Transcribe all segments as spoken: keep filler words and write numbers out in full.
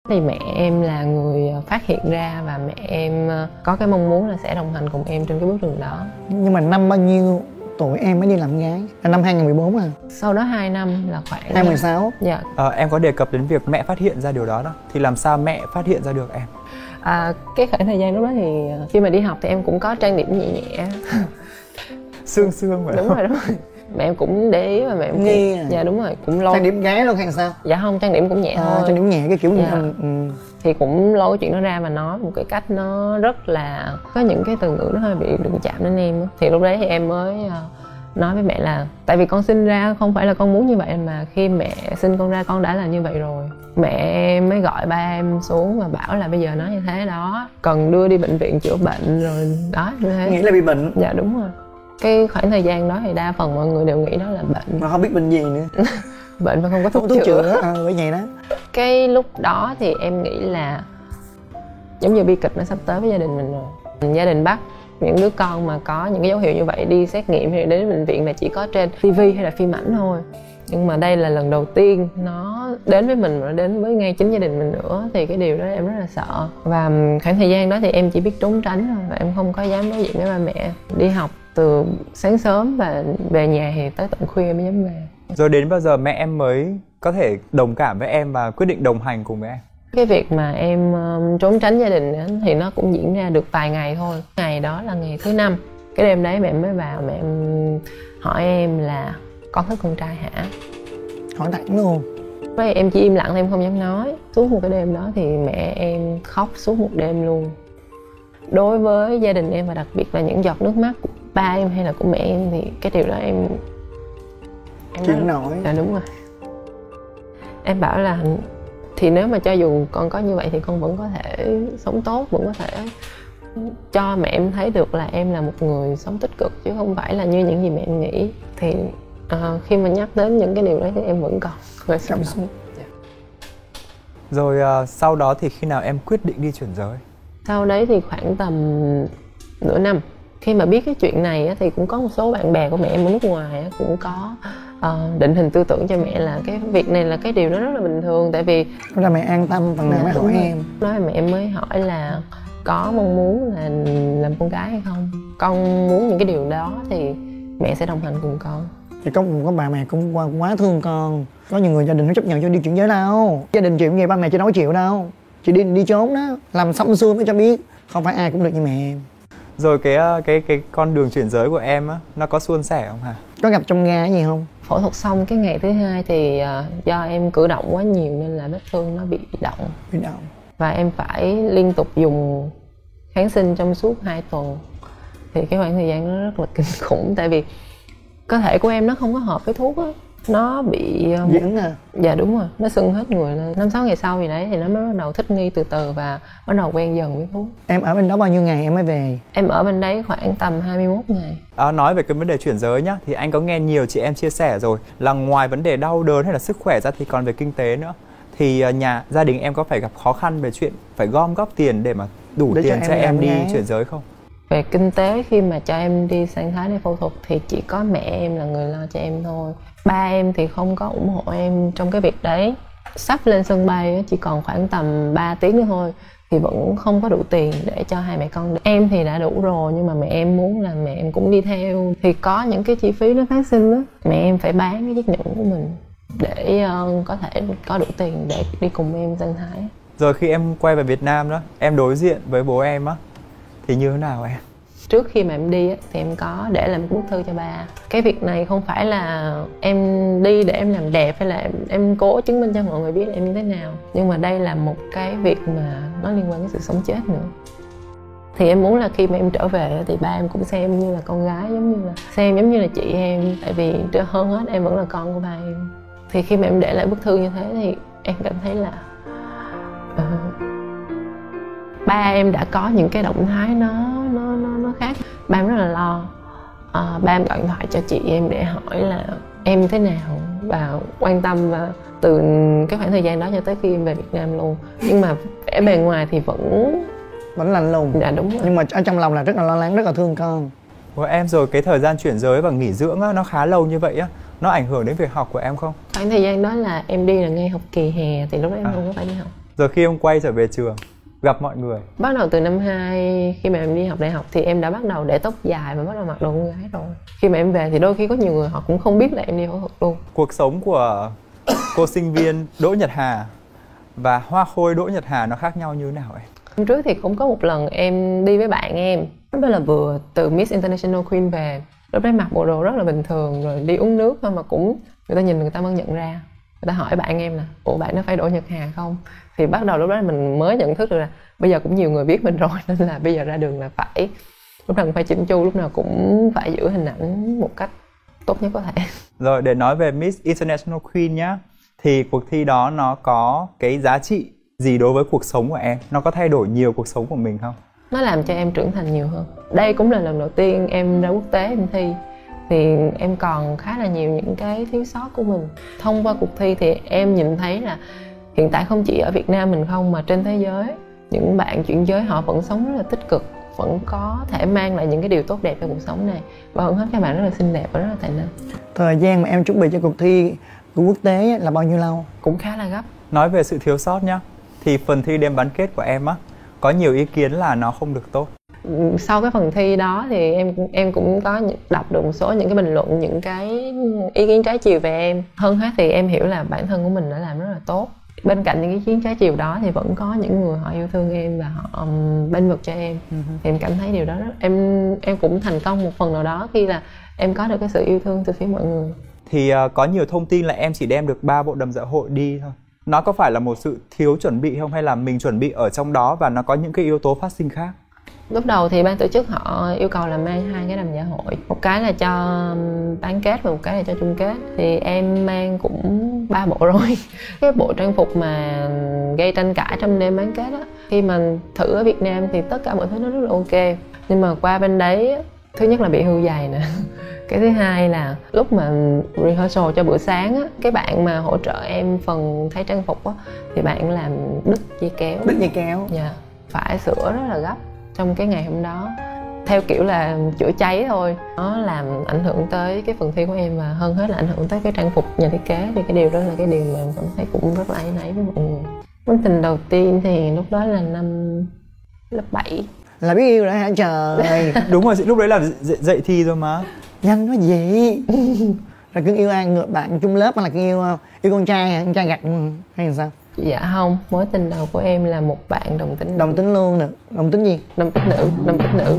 Thì mẹ em là người phát hiện ra và mẹ em có cái mong muốn là sẽ đồng hành cùng em trên cái bước đường đó. Nhưng mà năm bao nhiêu tuổi em mới đi làm gái? Là năm hai không một bốn à? Sau đó hai năm là khoảng hai không một sáu. Dạ. À, em có đề cập đến việc mẹ phát hiện ra điều đó đó. Thì làm sao mẹ phát hiện ra được em? À, cái khoảng thời gian lúc đó thì khi mà đi học thì em cũng có trang điểm nhẹ nhẹ. Sương sương phải Đúng không? rồi, đúng rồi. Mẹ em cũng để ý và mẹ em cũng... Nghi à? Dạ đúng rồi, cũng lâu. Trang điểm gái luôn hay sao? Dạ không, trang điểm cũng nhẹ À, thôi. trang điểm nhẹ cái kiểu Dạ. ừ, ừ. Thì cũng lâu cái chuyện đó ra và nói một cái cách nó rất là... Có những cái từ ngữ nó hơi bị đụng chạm đến em á. Thì lúc đấy thì em mới nói với mẹ là tại vì con sinh ra không phải là con muốn như vậy, mà khi mẹ sinh con ra con đã là như vậy rồi. Mẹ em mới gọi ba em xuống và bảo là bây giờ nó như thế đó, cần đưa đi bệnh viện chữa bệnh rồi đó, như thế. Nghĩ là bị bệnh. Dạ đúng rồi. Cái khoảng thời gian đó thì đa phần mọi người đều nghĩ đó là bệnh. Mà không biết bệnh gì nữa. Bệnh và không có thuốc, Thuốc chữa, chữa. À, bởi vậy đó. Cái lúc đó thì em nghĩ là giống như bi kịch nó sắp tới với gia đình mình rồi. Gia đình bắt những đứa con mà có những cái dấu hiệu như vậy đi xét nghiệm hay đến bệnh viện là chỉ có trên ti vi hay là phim ảnh thôi. Nhưng mà đây là lần đầu tiên nó đến với mình, nó đến với ngay chính gia đình mình nữa, thì cái điều đó em rất là sợ. Và khoảng thời gian đó thì em chỉ biết trốn tránh thôi, và em không có dám đối diện với ba mẹ. Đi học từ sáng sớm và về nhà thì tới tận khuya mới dám về. Rồi đến bao giờ mẹ em mới có thể đồng cảm với em và quyết định đồng hành cùng với em? Cái việc mà em trốn tránh gia đình thì nó cũng diễn ra được vài ngày thôi. Ngày đó là ngày thứ năm. Cái đêm đấy mẹ em mới vào, mẹ em hỏi em là con thích con trai hả? Hỏi thẳng luôn. Vậy em chỉ im lặng, em không dám nói. Suốt một cái đêm đó thì mẹ em khóc suốt một đêm luôn. Đối với gia đình em và đặc biệt là những giọt nước mắt của ba em hay là của mẹ em thì cái điều đó em... em chịu nổi. Dạ đúng rồi. Em bảo là thì nếu mà cho dù con có như vậy thì con vẫn có thể sống tốt, vẫn có thể cho mẹ em thấy được là em là một người sống tích cực chứ không phải là như những gì mẹ em nghĩ. Thì uh, khi mà nhắc đến những cái điều đấy thì em vẫn còn hơi cảm xúc. Rồi uh, sau đó thì khi nào em quyết định đi chuyển giới? Sau đấy thì khoảng tầm nửa năm. Khi mà biết cái chuyện này á, thì cũng có một số bạn bè của mẹ em ở nước ngoài á, cũng có uh, định hình tư tưởng cho mẹ là cái việc này là cái điều nó rất là bình thường. Tại vì đó là mẹ an tâm phần nào mới hỏi em. Nói mẹ em mới hỏi là có mong muốn là làm con gái hay không, con muốn những cái điều đó thì mẹ sẽ đồng hành cùng con. Thì có có bà mẹ cũng quá, quá thương con. Có nhiều người gia đình nó chấp nhận cho đi chuyển giới đâu. Gia đình chịu gì ba mẹ chị đâu có chịu đâu. Chị đi đi trốn đó, làm xong xuôi mới cho biết. Không phải ai cũng được như mẹ em. Rồi cái cái cái con đường chuyển giới của em á, nó có suôn sẻ không hả? Có gặp trong Nga gì không? Phẫu thuật xong cái ngày thứ hai thì uh, do em cử động quá nhiều nên là vết thương nó bị động. Bị động. Và em phải liên tục dùng kháng sinh trong suốt hai tuần. Thì cái khoảng thời gian nó rất là kinh khủng. Tại vì cơ thể của em nó không có hợp với thuốc á. Nó bị... Uh, Diễn à? Dạ đúng rồi, nó sưng hết người lên. Năm sáu ngày sau gì đấy thì nó mới bắt đầu thích nghi từ từ và bắt đầu quen dần với thuốc. Em ở bên đó bao nhiêu ngày em mới về? Em ở bên đấy khoảng tầm hai mươi mốt ngày. À, nói về cái vấn đề chuyển giới nhá, thì anh có nghe nhiều chị em chia sẻ rồi là ngoài vấn đề đau đớn hay là sức khỏe ra thì còn về kinh tế nữa. Thì nhà gia đình em có phải gặp khó khăn về chuyện phải gom góp tiền để mà đủ để tiền cho em, cho em đi gái. Chuyển giới không? Về kinh tế khi mà cho em đi sang Thái để phẫu thuật thì chỉ có mẹ em là người lo cho em thôi. Ba em thì không có ủng hộ em trong cái việc đấy. Sắp lên sân bay chỉ còn khoảng tầm ba tiếng nữa thôi thì vẫn không có đủ tiền để cho hai mẹ con. Em thì đã đủ rồi nhưng mà mẹ em muốn là mẹ em cũng đi theo. Thì có những cái chi phí nó phát sinh đó, mẹ em phải bán cái chiếc nhẫn của mình để uh, có thể có đủ tiền để đi cùng em sang Thái. Rồi khi em quay về Việt Nam đó, em đối diện với bố em á thì như thế nào em? Trước khi mà em đi á, thì em có để lại một bức thư cho ba. Cái việc này không phải là em đi để em làm đẹp hay là em, em cố chứng minh cho mọi người biết là em như thế nào. Nhưng mà đây là một cái việc mà nó liên quan đến sự sống chết nữa. Thì em muốn là khi mà em trở về thì ba em cũng xem như là con gái, giống như là xem giống như là chị em. Tại vì hơn hết em vẫn là con của ba em. Thì khi mà em để lại bức thư như thế thì em cảm thấy là uh, ba em đã có những cái động thái nó nó nó, nó khác. Ba em rất là lo. À, ba em gọi điện thoại cho chị em để hỏi là em thế nào và quan tâm, và từ cái khoảng thời gian đó cho tới khi em về Việt Nam luôn. Nhưng mà vẻ bề ngoài thì vẫn vẫn lạnh lùng. Dạ đúng rồi. Nhưng mà ở trong lòng là rất là lo lắng, rất là thương con. Của em rồi cái thời gian chuyển giới và nghỉ dưỡng á, nó khá lâu như vậy á, nó ảnh hưởng đến việc học của em không? Khoảng thời gian đó là em đi là ngay học kỳ hè thì lúc đó em à. không có phải đi học. Rồi khi em quay trở về trường gặp mọi người, bắt đầu từ năm hai khi mà em đi học đại học thì em đã bắt đầu để tóc dài và bắt đầu mặc đồ con gái rồi. Khi mà em về thì đôi khi có nhiều người họ cũng không biết là em đi phẫu thuật luôn. Cuộc sống của cô sinh viên Đỗ Nhật Hà và hoa khôi Đỗ Nhật Hà nó khác nhau như thế nào em? Hôm trước thì cũng có một lần em đi với bạn em, lúc đó là vừa từ Miss International Queen về. Lúc đấy mặc bộ đồ rất là bình thường rồi đi uống nước thôi mà cũng người ta nhìn người ta mới nhận ra. Người ta hỏi bạn em là ủa bạn nó phải Đỗ Nhật Hà không? Thì bắt đầu lúc đó mình mới nhận thức được là bây giờ cũng nhiều người biết mình rồi, nên là bây giờ ra đường là phải lúc nào cũng phải chỉnh chu, lúc nào cũng phải giữ hình ảnh một cách tốt nhất có thể. Rồi để nói về Miss International Queen nhá, thì cuộc thi đó nó có cái giá trị gì đối với cuộc sống của em? Nó có thay đổi nhiều cuộc sống của mình không? Nó làm cho em trưởng thành nhiều hơn. Đây cũng là lần đầu tiên em ra quốc tế em thi, thì em còn khá là nhiều những cái thiếu sót của mình. Thông qua cuộc thi thì em nhìn thấy là hiện tại không chỉ ở Việt Nam mình không mà trên thế giới, những bạn chuyển giới họ vẫn sống rất là tích cực, vẫn có thể mang lại những cái điều tốt đẹp cho cuộc sống này. Và hơn hết các bạn rất là xinh đẹp và rất là tài năng. Thời gian mà em chuẩn bị cho cuộc thi của quốc tế là bao nhiêu lâu? Cũng khá là gấp. Nói về sự thiếu sót nhá, thì phần thi đêm bán kết của em á, có nhiều ý kiến là nó không được tốt. Sau cái phần thi đó thì em em cũng có đọc được một số những cái bình luận, những cái ý kiến trái chiều về em. Hơn hết thì em hiểu là bản thân của mình đã làm rất là tốt. Bên cạnh những ý kiến trái chiều đó thì vẫn có những người họ yêu thương em và họ um, bênh vực cho em. Uh-huh. Thì em cảm thấy điều đó rất, em em cũng thành công một phần nào đó khi là em có được cái sự yêu thương từ phía mọi người. Thì uh, có nhiều thông tin là em chỉ đem được ba bộ đầm dạ hội đi thôi. Nó có phải là một sự thiếu chuẩn bị không, hay là mình chuẩn bị ở trong đó và nó có những cái yếu tố phát sinh khác? Lúc đầu thì ban tổ chức họ yêu cầu là mang hai cái đầm dạ hội, một cái là cho bán kết và một cái là cho chung kết. Thì em mang cũng ba bộ rồi. Cái bộ trang phục mà gây tranh cãi trong đêm bán kết á, khi mà thử ở Việt Nam thì tất cả mọi thứ nó rất là ok, nhưng mà qua bên đấy thứ nhất là bị hư giày nè, cái thứ hai là lúc mà rehearsal cho bữa sáng á, cái bạn mà hỗ trợ em phần thay trang phục á thì bạn làm đứt dây kéo. Đứt dây kéo. Dạ, phải sửa rất là gấp trong cái ngày hôm đó, theo kiểu là chữa cháy thôi. Nó làm ảnh hưởng tới cái phần thi của em và hơn hết là ảnh hưởng tới cái trang phục nhà thiết kế. Thì cái điều đó là cái điều mà em cảm thấy cũng rất là áy náy với mọi người. Mối tình đầu tiên thì lúc đó là năm lớp bảy. Là biết yêu rồi hả trời? Đúng rồi, lúc đấy là dậy, dậy thi rồi mà. Nhanh quá gì? Là cứ yêu ai, ngược bạn chung lớp hay là cứ yêu yêu con trai hả? Con trai gặt hay là sao? Dạ không, mối tình đầu của em là một bạn đồng tính. Đồng tính luôn nè. Đồng tính gì? Đồng tính nữ, đồng tính nữ.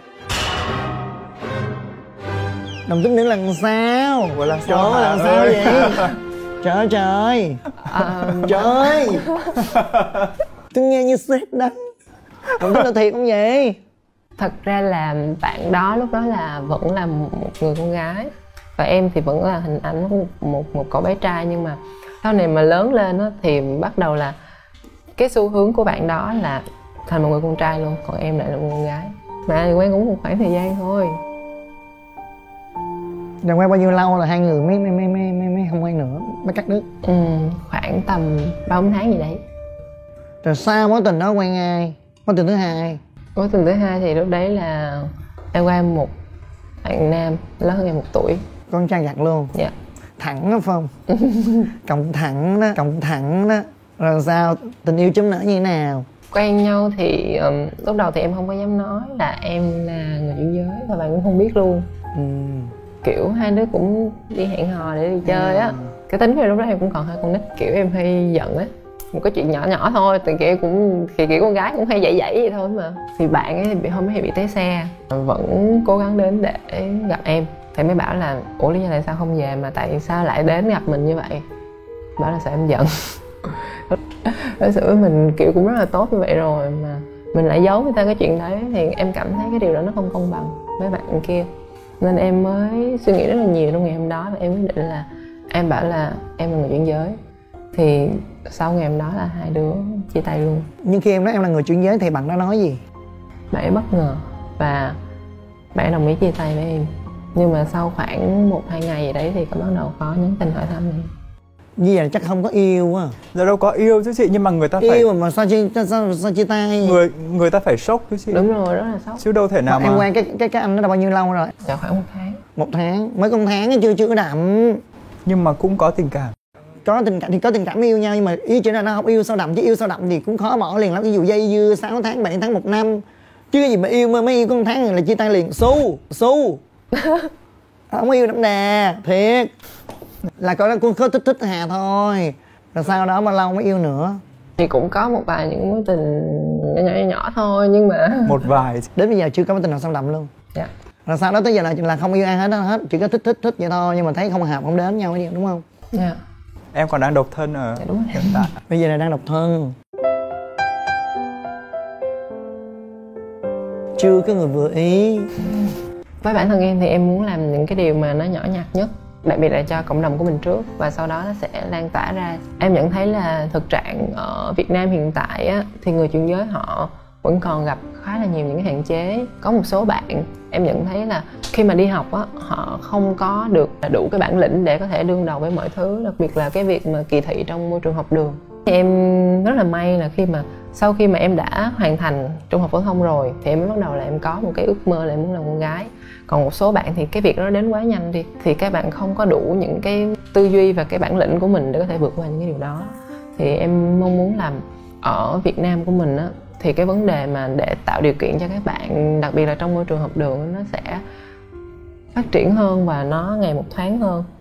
Đồng tính nữ là làm sao? Ủa là Trời ơi, làm sao vậy? Trời ơi trời. À, trời ơi. Tôi nghe như sếp đó. Đồng tính là thiệt không vậy? Thật ra là bạn đó lúc đó là vẫn là một người con gái và em thì vẫn là hình ảnh của một, một, một cậu bé trai. Nhưng mà sau này mà lớn lên á, thì bắt đầu là cái xu hướng của bạn đó là thành một người con trai luôn, còn em lại là một con gái. Mà quen cũng một khoảng thời gian thôi. Rồi quen bao nhiêu lâu là hai người mới mới mới mới, mới, mới không quen nữa, mới cắt đứt? Ừ, khoảng tầm ba bốn tháng gì đấy. Rồi sau mối tình đó quen ai? Mối tình thứ hai? Mối tình thứ hai thì lúc đấy là em quen một bạn nam lớn hơn em một tuổi. Con trai gặt luôn? Dạ. Thẳng đó phải không? Cộng thẳng đó, cộng thẳng đó. Rồi sao? Tình yêu chấm nở như thế nào? Quen nhau thì um, lúc đầu thì em không có dám nói là em là người chuyển giới và bạn cũng không biết luôn. Ừ. Kiểu hai đứa cũng đi hẹn hò để đi chơi á. Cái tính của em lúc đó em cũng còn hơi con nít, kiểu em hay giận á. Một cái chuyện nhỏ nhỏ thôi, thì kiểu cũng thì kiểu con gái cũng hay dậy dậy vậy thôi mà. Thì bạn ấy bị hôm ấy bị té xe, vẫn cố gắng đến để gặp em. Thì mới bảo là ủa lý do tại sao không về mà tại sao lại đến gặp mình như vậy. Bảo là sợ em giận. Đối xử với mình kiểu cũng rất là tốt như vậy rồi mà mình lại giấu người ta cái chuyện đấy, thì em cảm thấy cái điều đó nó không công bằng với bạn kia. Nên em mới suy nghĩ rất là nhiều trong ngày hôm đó và em quyết định là em bảo là em là người chuyển giới. Thì sau ngày hôm đó là hai đứa chia tay luôn. Nhưng khi em nói em là người chuyển giới thì bạn đó nói gì? Bạn ấy bất ngờ và bạn ấy đồng ý chia tay với em. Nhưng mà sau khoảng một hai ngày gì đấy thì có bắt đầu có nhắn tin hỏi thăm em. Như vậy là chắc không có yêu á. Dạ đâu có yêu chứ chị, nhưng mà người ta yêu phải yêu mà sao chia sao, sao chia tay? Người người ta phải sốc chứ chị. Đúng rồi, rất là sốc. Chứ đâu thể nào mà mà em quen cái cái cái anh đó là bao nhiêu lâu rồi? Dạ khoảng một tháng. Một tháng, mới có một tháng chưa chưa có đậm. Nhưng mà cũng có tình cảm. có tình cảm thì có tình cảm yêu nhau, nhưng mà ý chỉ là nó không yêu sâu đậm, chứ yêu sâu đậm thì cũng khó bỏ liền lắm. Ví dụ dây dưa sáu tháng, bảy tháng, một năm, chứ cái gì mà yêu mà mới yêu có một tháng là chia tay liền. Su su không yêu đậm đà thiệt, là có cũng có thích thích Hà thôi, rồi sau đó bao lâu mới yêu nữa. Thì cũng có một vài những mối tình nhỏ nhỏ nhỏ thôi, nhưng mà Một vài. Đến bây giờ chưa có mối tình nào sâu đậm luôn. dạ. Rồi sau đó tới giờ là là không yêu ai hết đó, hết chỉ có thích thích thích vậy thôi, nhưng mà thấy không hợp không đến nhau cái gì, đúng không? Dạ. Em còn đang độc thân ở Dạ, đúng rồi. hiện tại. Bây giờ là đang độc thân, chưa có người vừa ý. Với bản thân em thì em muốn làm những cái điều mà nó nhỏ nhặt nhất, đặc biệt là cho cộng đồng của mình trước, và sau đó nó sẽ lan tỏa ra. Em nhận thấy là thực trạng ở Việt Nam hiện tại á, thì người chuyển giới họ vẫn còn gặp khá là nhiều những cái hạn chế. Có một số bạn em nhận thấy là khi mà đi học á, họ không có được đủ cái bản lĩnh để có thể đương đầu với mọi thứ, đặc biệt là cái việc mà kỳ thị trong môi trường học đường. Em rất là may là khi mà sau khi mà em đã hoàn thành trung học phổ thông rồi thì em mới bắt đầu là em có một cái ước mơ là em muốn làm con gái. Còn một số bạn thì cái việc đó đến quá nhanh đi, thì các bạn không có đủ những cái tư duy và cái bản lĩnh của mình để có thể vượt qua những cái điều đó. Thì em mong muốn làm ở Việt Nam của mình á, thì cái vấn đề mà để tạo điều kiện cho các bạn, đặc biệt là trong môi trường học đường, nó sẽ phát triển hơn và nó ngày một thoáng hơn.